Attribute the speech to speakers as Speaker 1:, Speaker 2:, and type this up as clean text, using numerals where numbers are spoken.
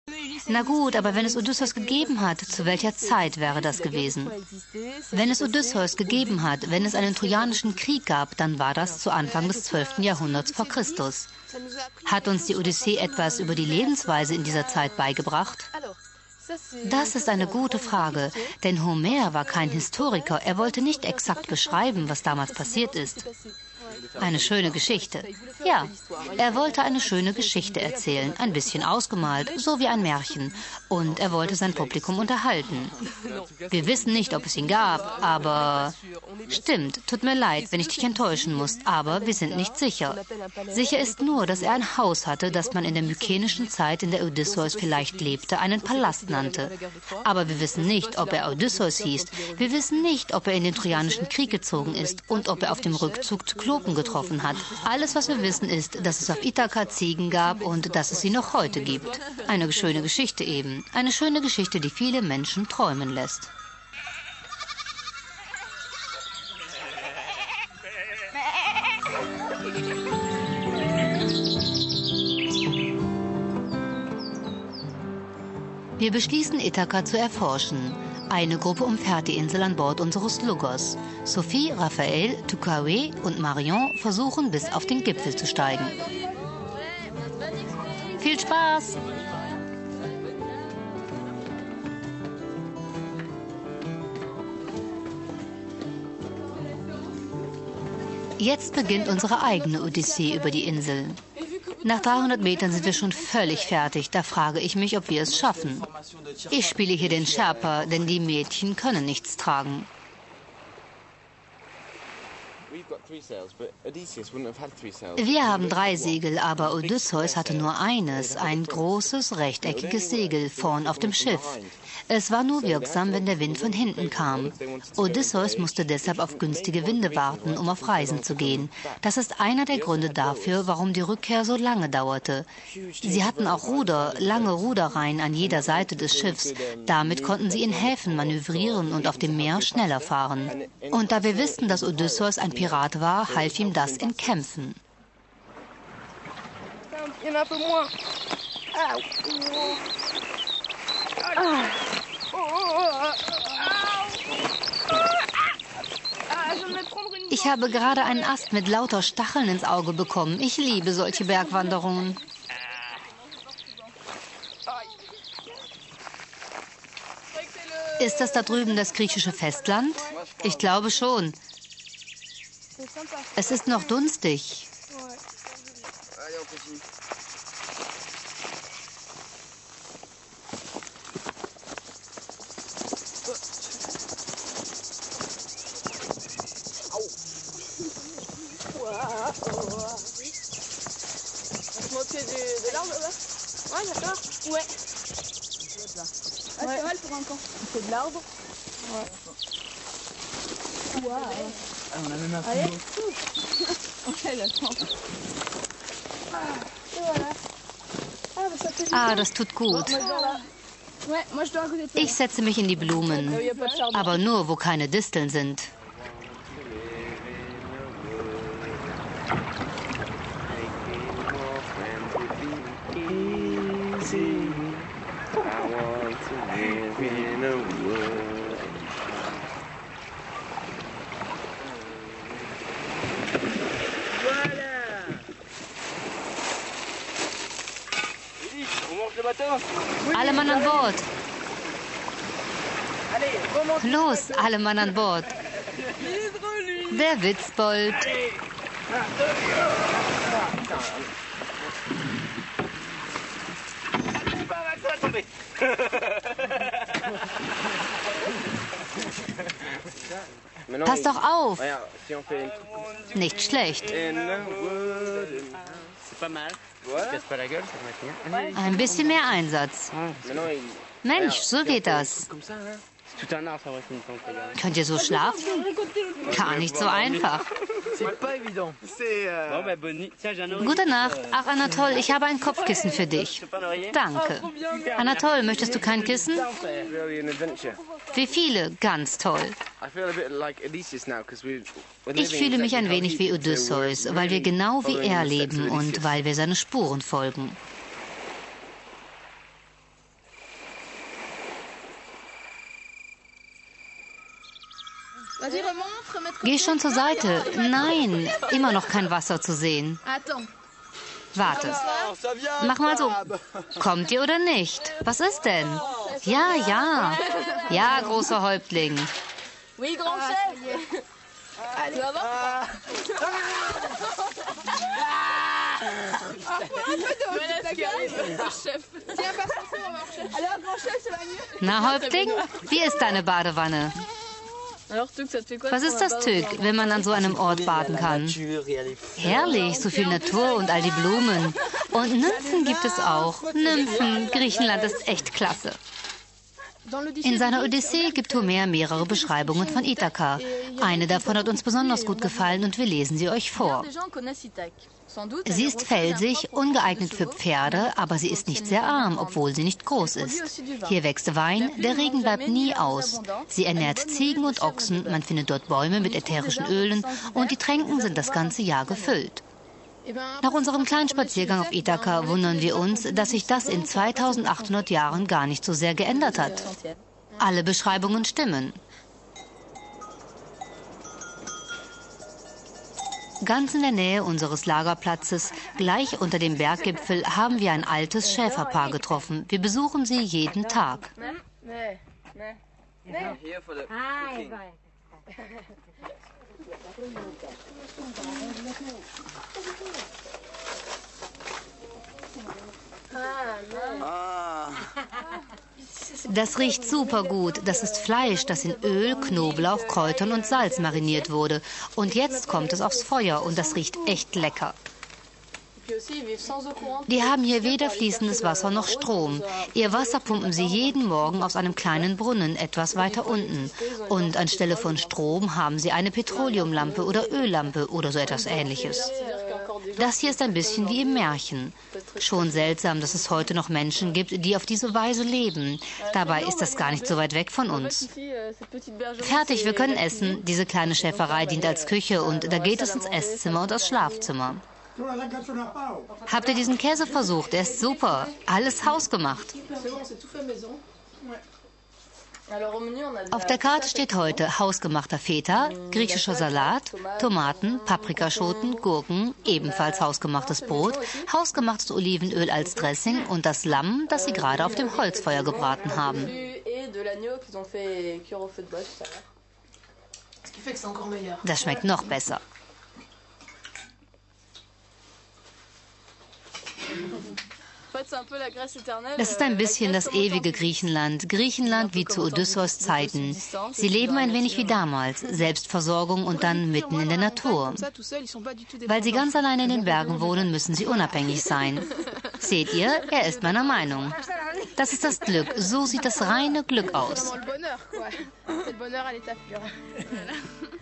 Speaker 1: Na gut, aber wenn es Odysseus gegeben hat, zu welcher Zeit wäre das gewesen? Wenn es Odysseus gegeben hat, wenn es einen Trojanischen Krieg gab, dann war das zu Anfang des 12. Jahrhunderts vor Christus. Hat uns die Odyssee etwas über die Lebensweise in dieser Zeit beigebracht? Das ist eine gute Frage, denn Homer war kein Historiker. Er wollte nicht exakt beschreiben, was damals passiert ist. Eine schöne Geschichte. Ja, er wollte eine schöne Geschichte erzählen, ein bisschen ausgemalt, so wie ein Märchen. Und er wollte sein Publikum unterhalten. Wir wissen nicht, ob es ihn gab, aber... Stimmt, tut mir leid, wenn ich dich enttäuschen muss, aber wir sind nicht sicher. Sicher ist nur, dass er ein Haus hatte, das man in der mykenischen Zeit, in der Odysseus vielleicht lebte, einen Palast nannte. Aber wir wissen nicht, ob er Odysseus hieß. Wir wissen nicht, ob er in den Trojanischen Krieg gezogen ist und ob er auf dem Rückzug zu Klopen getroffen hat. Alles, was wir wissen, ist, dass es auf Ithaka Ziegen gab und dass es sie noch heute gibt. Eine schöne Geschichte eben. Eine schöne Geschichte, die viele Menschen träumen lässt. Wir beschließen, Ithaka zu erforschen. Eine Gruppe umfährt die Insel an Bord unseres Luggers. Sophie, Raphael, Tukawe und Marion versuchen, bis auf den Gipfel zu steigen. Viel Spaß! Jetzt beginnt unsere eigene Odyssee über die Insel. Nach 300 Metern sind wir schon völlig fertig. Da frage ich mich, ob wir es schaffen. Ich spiele hier den Sherpa, denn die Mädchen können nichts tragen. Wir haben 3 Segel, aber Odysseus hatte nur eines, ein großes, rechteckiges Segel vorn auf dem Schiff. Es war nur wirksam, wenn der Wind von hinten kam. Odysseus musste deshalb auf günstige Winde warten, um auf Reisen zu gehen. Das ist einer der Gründe dafür, warum die Rückkehr so lange dauerte. Sie hatten auch Ruder, lange Ruderreihen an jeder Seite des Schiffs. Damit konnten sie in Häfen manövrieren und auf dem Meer schneller fahren. Und da wir wussten, dass Odysseus ein Pirat war, half ihm das in Kämpfen. Ich habe gerade einen Ast mit lauter Stacheln ins Auge bekommen. Ich liebe solche Bergwanderungen. Ist das da drüben das griechische Festland? Ich glaube schon. Es ist noch dunstig. Ah, das tut gut. Ich setze mich in die Blumen, aber nur, wo keine Disteln sind. Alle Mann an Bord. Los, alle Mann an Bord. Der Witzbold. Pass doch auf. Nicht schlecht. Ein bisschen mehr Einsatz. Mensch, so geht das. Könnt ihr so schlafen? Gar nicht so einfach. Gute Nacht. Ach, Anatol, ich habe ein Kopfkissen für dich. Danke. Anatol, möchtest du kein Kissen? Wie viele? Ganz toll. Ich fühle mich ein wenig wie Odysseus, weil wir genau wie er leben und weil wir seine Spuren folgen. Geh schon zur Seite. Nein, immer noch kein Wasser zu sehen. Warte. Mach mal so. Kommt ihr oder nicht? Was ist denn? Ja, ja. Ja, großer Häuptling. Na, Häuptling, wie ist deine Badewanne? Was ist das Tück, wenn man an so einem Ort baden kann? Herrlich, so viel Natur und all die Blumen. Und Nymphen gibt es auch. Nymphen, Griechenland ist echt klasse. In seiner Odyssee gibt Homer mehrere Beschreibungen von Ithaka. Eine davon hat uns besonders gut gefallen und wir lesen sie euch vor. Sie ist felsig, ungeeignet für Pferde, aber sie ist nicht sehr arm, obwohl sie nicht groß ist. Hier wächst Wein, der Regen bleibt nie aus. Sie ernährt Ziegen und Ochsen, man findet dort Bäume mit ätherischen Ölen und die Tränken sind das ganze Jahr gefüllt. Nach unserem kleinen Spaziergang auf Ithaka wundern wir uns, dass sich das in 2800 Jahren gar nicht so sehr geändert hat. Alle Beschreibungen stimmen. Ganz in der Nähe unseres Lagerplatzes, gleich unter dem Berggipfel, haben wir ein altes Schäferpaar getroffen. Wir besuchen sie jeden Tag. Das riecht super gut. Das ist Fleisch, das in Öl, Knoblauch, Kräutern und Salz mariniert wurde. Und jetzt kommt es aufs Feuer und das riecht echt lecker. Die haben hier weder fließendes Wasser noch Strom. Ihr Wasser pumpen sie jeden Morgen aus einem kleinen Brunnen etwas weiter unten. Und anstelle von Strom haben sie eine Petroleumlampe oder Öllampe oder so etwas Ähnliches. Das hier ist ein bisschen wie im Märchen. Schon seltsam, dass es heute noch Menschen gibt, die auf diese Weise leben. Dabei ist das gar nicht so weit weg von uns. Fertig, wir können essen. Diese kleine Schäferei dient als Küche und da geht es ins Esszimmer und das Schlafzimmer. Habt ihr diesen Käse versucht? Der ist super. Alles hausgemacht. Auf der Karte steht heute hausgemachter Feta, griechischer Salat, Tomaten, Paprikaschoten, Gurken, ebenfalls hausgemachtes Brot, hausgemachtes Olivenöl als Dressing und das Lamm, das sie gerade auf dem Holzfeuer gebraten haben. Das schmeckt noch besser. Das ist ein bisschen das ewige Griechenland. Griechenland wie zu Odysseus Zeiten. Sie leben ein wenig wie damals. Selbstversorgung und dann mitten in der Natur. Weil sie ganz alleine in den Bergen wohnen, müssen sie unabhängig sein. Seht ihr, er ist meiner Meinung. Das ist das Glück. So sieht das reine Glück aus.